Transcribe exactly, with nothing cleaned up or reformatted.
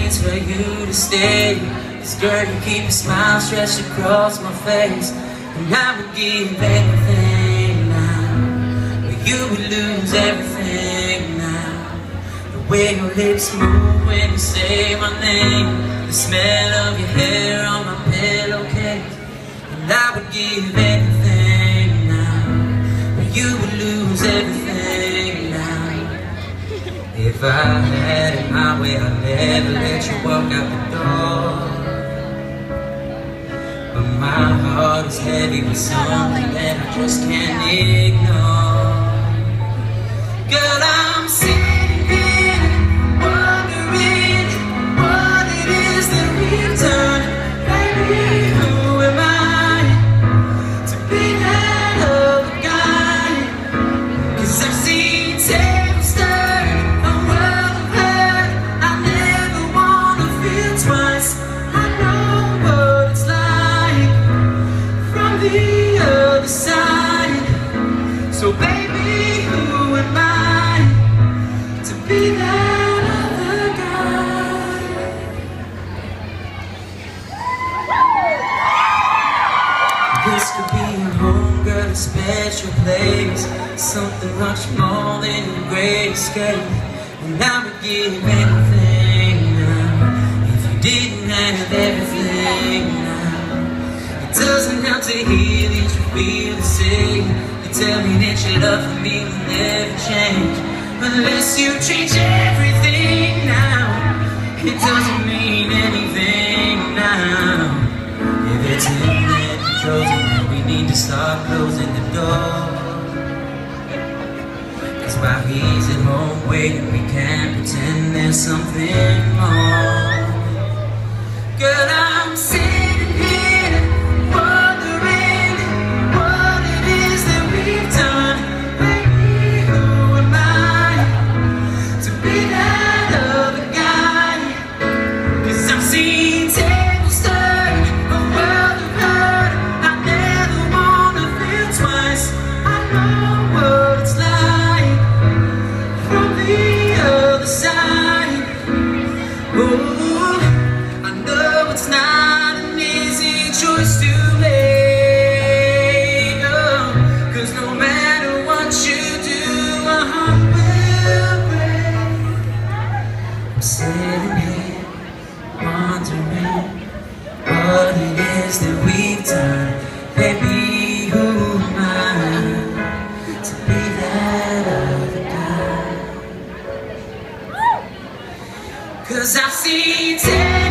means for you to stay. This girl, you keep a smile stretched across my face, and I would give anything now, but you would lose everything now. The way your lips move when you say my name, the smell of your hair on my pillowcase, and I would give anything now, but you would lose everything now. If I had it my way, I'd never let you walk out the door. But my heart is heavy with something that I just can't ignore. Girl, I'm sitting here wondering what it is that we've done. Baby, who am I to be that other guy? 'Cause I've seen tables turn, a world of hurt I never wanna feel twice. I know what it's like from the other side. So baby, who am I to be that other guy? This could be a home, girl, a special place, something much more than a great escape. And I would give anything now if you didn't have everything now. It doesn't help to hear that you feel the same. You tell me that your love for me will never change unless you change everything now. It doesn't mean anything now. If it's in there chosen, then we need to start closing the door. 'Cause while he's at home waiting, we can't pretend there's something more. Girl, I'm sitting here wondering what it is that we've done. Baby, who am I to be that other guy? 'Cause I've seen tables turn, a world of hurt I never wanna feel twice. I know what it's like from the other side. Oh, I know it's not an easy choice to make, oh, 'cause no matter what you do, my heart will break. I'm sitting here wondering what it is that we've done. Baby, who am I to be that other guy? 'Cause I've seen